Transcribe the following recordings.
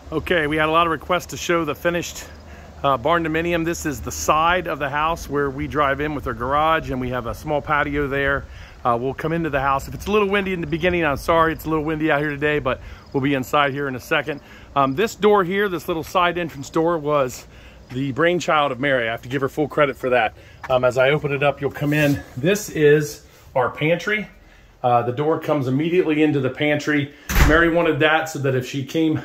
Okay, we had a lot of requests to show the finished Barndominium. This is the side of the house where we drive in with our garage, and we have a small patio there. We'll come into the house. If it's a little windy in the beginning, I'm sorry, it's a little windy out here today, but we'll be inside here in a second. This door here, this little side entrance door, was the brainchild of Mary. I have to give her full credit for that. As I open it up, you'll come in. This is our pantry. The door comes immediately into the pantry. Mary wanted that so that if she came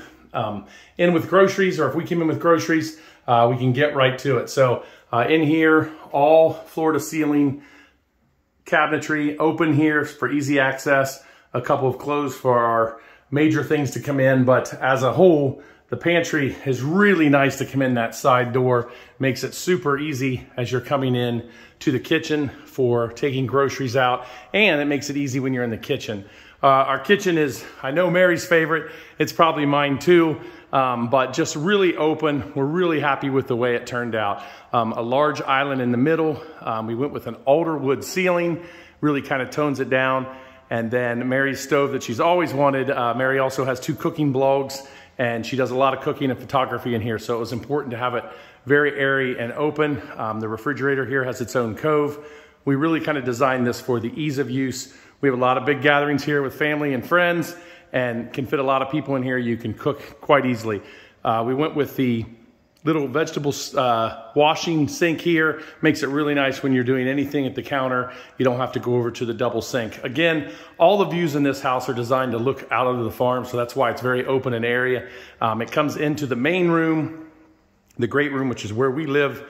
in with groceries, or if we came in with groceries, we can get right to it. So in here, all floor to ceiling cabinetry, open here for easy access, a couple of clothes for our major things to come in. But as a whole, the pantry is really nice to come in that side door. Makes it super easy as you're coming in to the kitchen for taking groceries out, and it makes it easy when you're in the kitchen. Our kitchen is, I know, Mary's favorite. It's probably mine too, but just really open. We're really happy with the way it turned out. A large island in the middle. We went with an alder wood ceiling, really kind of tones it down. And then Mary's stove that she's always wanted. Mary also has 2 cooking blogs, and she does a lot of cooking and photography in here. So it was important to have it very airy and open. The refrigerator here has its own cove. We really kind of designed this for the ease of use. We have a lot of big gatherings here with family and friends, and can fit a lot of people in here. You can cook quite easily. We went with the little vegetable washing sink here. Makes it really nice when you're doing anything at the counter. You don't have to go over to the double sink. Again, all the views in this house are designed to look out into the farm, so that's why it's very open and airy. It comes into the main room, the great room, which is where we live.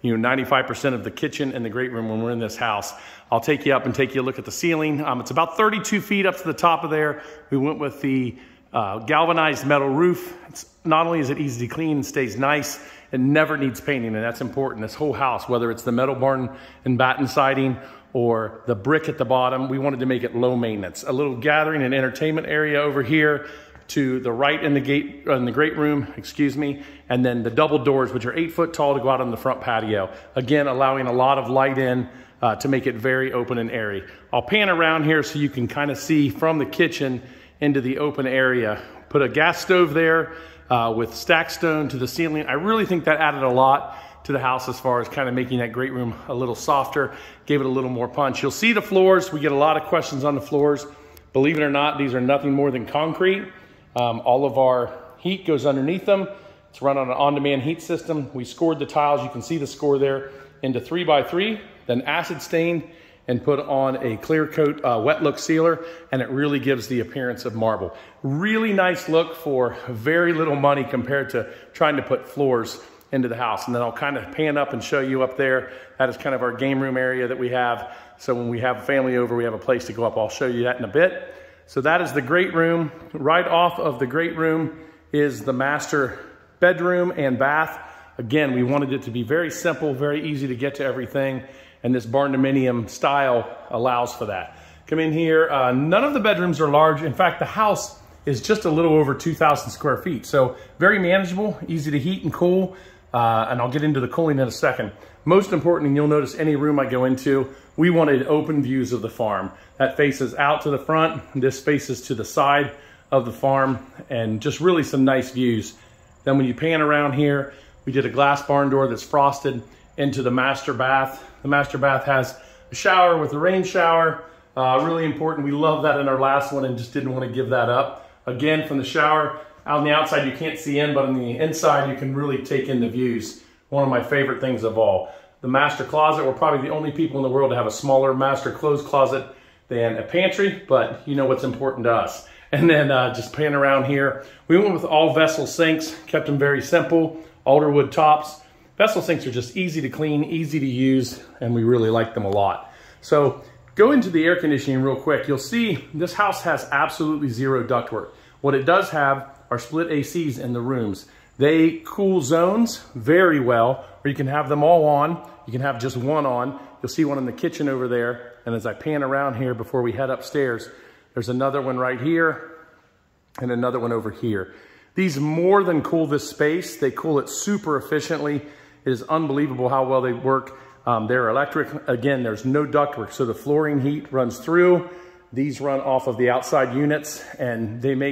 95% of the kitchen and the great room when we're in this house. I'll take you up and take you a look at the ceiling. It's about 32 feet up to the top of there. We went with the galvanized metal roof. Not only is it easy to clean and stays nice, it never needs painting, and that's important. This whole house, whether it's the metal barn and batten siding or the brick at the bottom, we wanted to make it low maintenance. A little gathering and entertainment area over here to the right in the great room, excuse me, and then the double doors, which are 8 foot tall, to go out on the front patio. Again, allowing a lot of light in to make it very open and airy. I'll pan around here so you can kind of see from the kitchen into the open area. Put a gas stove there with stacked stone to the ceiling. I really think that added a lot to the house as far as kind of making that great room a little softer, gave it a little more punch. You'll see the floors. We get a lot of questions on the floors. Believe it or not, these are nothing more than concrete. All of our heat goes underneath them. It's run on an on-demand heat system. We scored the tiles, you can see the score there, into 3x3, then acid stained and put on a clear coat wet look sealer, and it really gives the appearance of marble. Really nice look for very little money compared to trying to put floors into the house. And then I'll kind of pan up and show you up there. That is kind of our game room area that we have. So when we have family over, we have a place to go up. I'll show you that in a bit. So that is the great room. Right off of the great room is the master bedroom and bath. Again, we wanted it to be very simple, very easy to get to everything, and this Barndominium style allows for that. Come in here. None of the bedrooms are large. In fact, the house is just a little over 2,000 square feet, so very manageable, easy to heat and cool, and I'll get into the cooling in a second. Most important, and you'll notice any room I go into, we wanted open views of the farm. That faces out to the front, this faces to the side of the farm, and just really some nice views. Then when you pan around here, we did a glass barn door that's frosted into the master bath. The master bath has a shower with a rain shower. Really important. We love that in our last one and just didn't want to give that up. Again, from the shower, out on the outside you can't see in, but on the inside you can really take in the views. One of my favorite things of all. The master closet, we're probably the only people in the world to have a smaller master clothes closet than a pantry, but you know what's important to us. And then just pan around here. We went with all vessel sinks, kept them very simple, alder wood tops. Vessel sinks are just easy to clean, easy to use, and we really like them a lot. So go into the air conditioning real quick. You'll see this house has absolutely zero ductwork. What it does have are split ACs in the rooms. They cool zones very well, or you can have them all on. You can have just one on. You'll see one in the kitchen over there. And as I pan around here before we head upstairs, there's another one right here and another one over here. These more than cool this space. They cool it super efficiently. It is unbelievable how well they work. They're electric. Again, there's no ductwork, so the flooring heat runs through. These run off of the outside units, and they make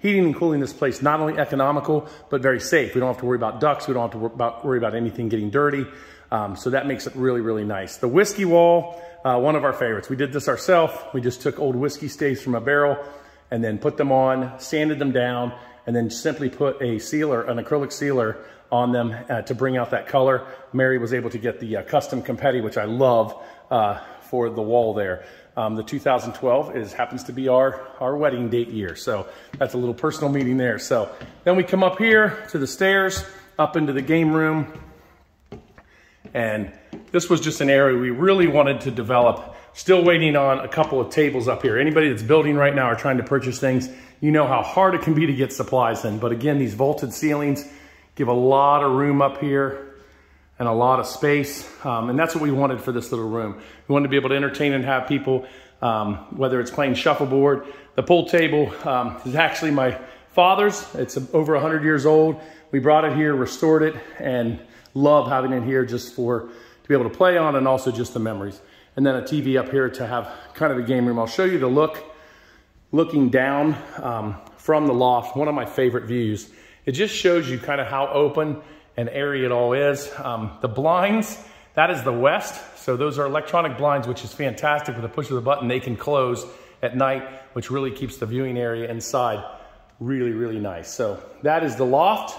heating and cooling this place not only economical, but very safe. We don't have to worry about ducts. We don't have to worry about anything getting dirty. So that makes it really, really nice. The whiskey wall, one of our favorites. We did this ourselves. We just took old whiskey staves from a barrel and then put them on, sanded them down, and then simply put a sealer, an acrylic sealer on them to bring out that color. Mary was able to get the custom confetti, which I love, for the wall there. The 2012 happens to be our wedding date year. So that's a little personal meeting there. So then we come up here to the stairs, up into the game room. And this was just an area we really wanted to develop. Still waiting on a couple of tables up here. Anybody that's building right now or trying to purchase things, you know how hard it can be to get supplies in. But again, these vaulted ceilings give a lot of room up here and a lot of space. And that's what we wanted for this little room. We wanted to be able to entertain and have people, whether it's playing shuffleboard. The pool table is actually my father's. It's over 100 years old. We brought it here, restored it, and love having it here just to be able to play on, and also just the memories. And then a TV up here to have kind of a game room. I'll show you the looking down from the loft, one of my favorite views. It just shows you kind of how open and airy it all is. The blinds, that is the west. So those are electronic blinds, which is fantastic. With a push of the button, they can close at night, which really keeps the viewing area inside really, really nice. So that is the loft.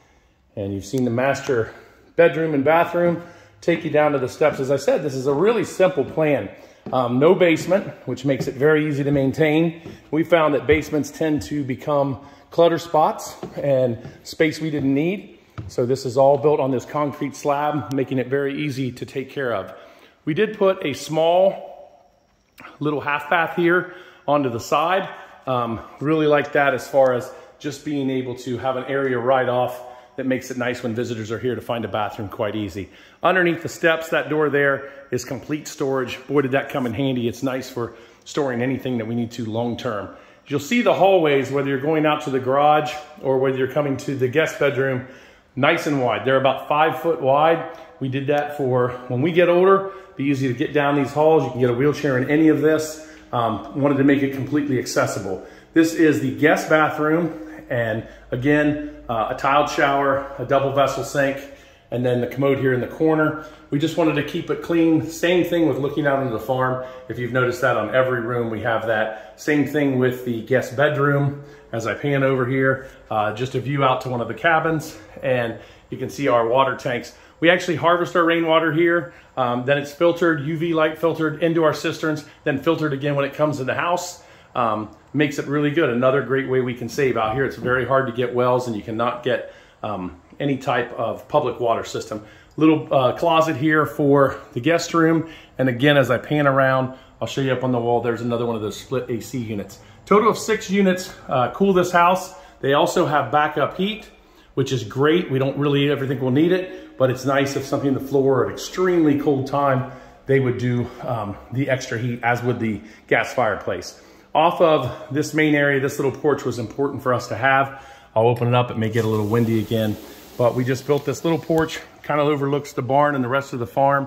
And you've seen the master bedroom and bathroom. Take you down to the steps. As I said, this is a really simple plan. No basement, which makes it very easy to maintain. We found that basements tend to become clutter spots and space we didn't need. So this is all built on this concrete slab, making it very easy to take care of. We did put a small little half bath here onto the side. Really like that as far as just being able to have an area right off that makes it nice when visitors are here to find a bathroom quite easy. Underneath the steps, that door there is complete storage. Boy, did that come in handy. It's nice for storing anything that we need to long term. You'll see the hallways, whether you're going out to the garage or whether you're coming to the guest bedroom, nice and wide. They're about 5 foot wide. We did that for when we get older, be easy to get down these halls. You can get a wheelchair in any of this. Wanted to make it completely accessible. This is the guest bathroom. And again, a tiled shower, a double vessel sink, and then the commode here in the corner. We just wanted to keep it clean. Same thing with looking out into the farm. If you've noticed that on every room, we have that. Same thing with the guest bedroom. As I pan over here, just a view out to one of the cabins, and you can see our water tanks. We actually harvest our rainwater here. Then it's filtered, UV light filtered into our cisterns, then filtered again when it comes in the house. Makes it really good. Another great way we can save out here. It's very hard to get wells, and you cannot get any type of public water system. Little closet here for the guest room. And again, as I pan around, I'll show you up on the wall, there's another one of those split AC units. Total of 6 units cool this house. They also have backup heat, which is great. We don't really ever think we'll need it, but it's nice if something on the floor at extremely cold time, they would do the extra heat, as would the gas fireplace. Off of this main area, this little porch was important for us to have. I'll open it up. It may get a little windy again, but we just built this little porch, kind of overlooks the barn and the rest of the farm.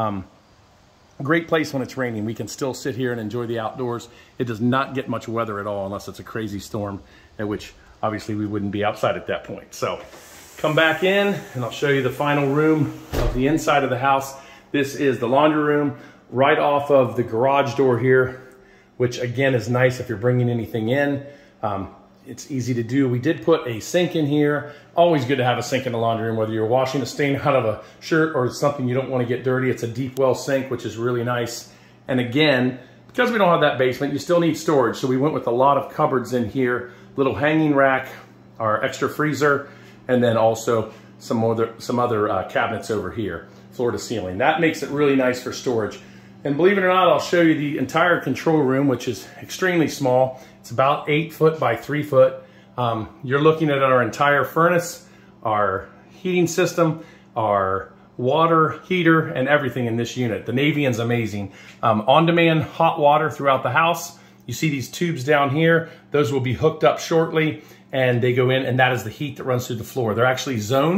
Great place when it's raining. We can still sit here and enjoy the outdoors. It does not get much weather at all unless it's a crazy storm, at which obviously we wouldn't be outside at that point. So come back in and I'll show you the final room of the inside of the house. This is the laundry room right off of the garage door here, which again is nice if you're bringing anything in. It's easy to do. We did put a sink in here. Always good to have a sink in the laundry room, whether you're washing a stain out of a shirt or something you don't want to get dirty. It's a deep well sink, which is really nice. And again, because we don't have that basement, you still need storage. So we went with a lot of cupboards in here, little hanging rack, our extra freezer, and then also some other cabinets over here, floor to ceiling. That makes it really nice for storage. And believe it or not, I'll show you the entire control room, which is extremely small. It's about 8 foot by 3 foot. You're looking at our entire furnace, our heating system, our water heater, and everything in this unit. The Navian's amazing. On-demand hot water throughout the house. You see these tubes down here. Those will be hooked up shortly, and they go in, and that is the heat that runs through the floor. They're actually zoned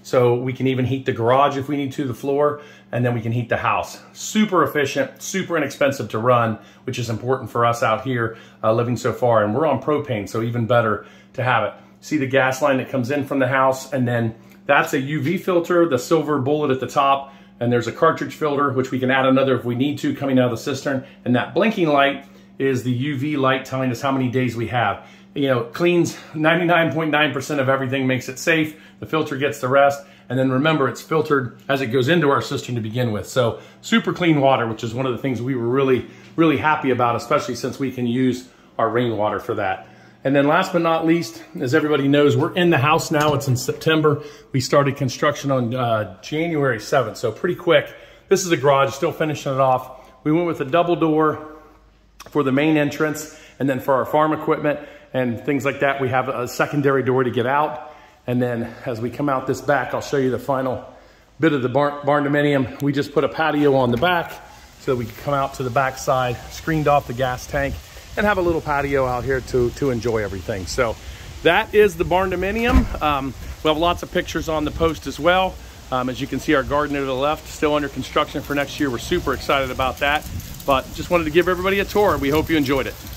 So we can even heat the garage if we need to, the floor, and then we can heat the house. Super efficient, super inexpensive to run, which is important for us out here living so far. And we're on propane, so even better to have it. See the gas line that comes in from the house, and then that's a UV filter, the silver bullet at the top, and there's a cartridge filter, which we can add another if we need to coming out of the cistern. And that blinking light is the UV light telling us how many days we have. You know, cleans 99.9% of everything, makes it safe. The filter gets the rest. And then remember, it's filtered as it goes into our cistern to begin with. So super clean water, which is one of the things we were really, really happy about, especially since we can use our rainwater for that. And then last but not least, as everybody knows, we're in the house now. It's in September. We started construction on January 7th, so pretty quick. This is a garage, still finishing it off. We went with a double door for the main entrance, and then for our farm equipment and things like that, we have a secondary door to get out. And then as we come out this back, I'll show you the final bit of the Barndominium. We just put a patio on the back so we can come out to the back side, screened off the gas tank, and have a little patio out here to enjoy everything. So that is the Barndominium. We'll have lots of pictures on the post as well. As you can see, our garden to the left, still under construction for next year. We're super excited about that, but just wanted to give everybody a tour. We hope you enjoyed it.